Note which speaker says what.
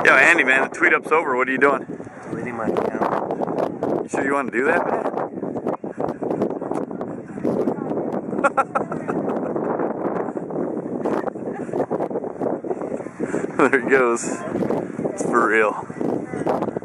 Speaker 1: Yo, Andy, man, the tweet up's over. What are you doing?
Speaker 2: Deleting my account.
Speaker 1: You sure you want to do that, man? There he goes. It's for real.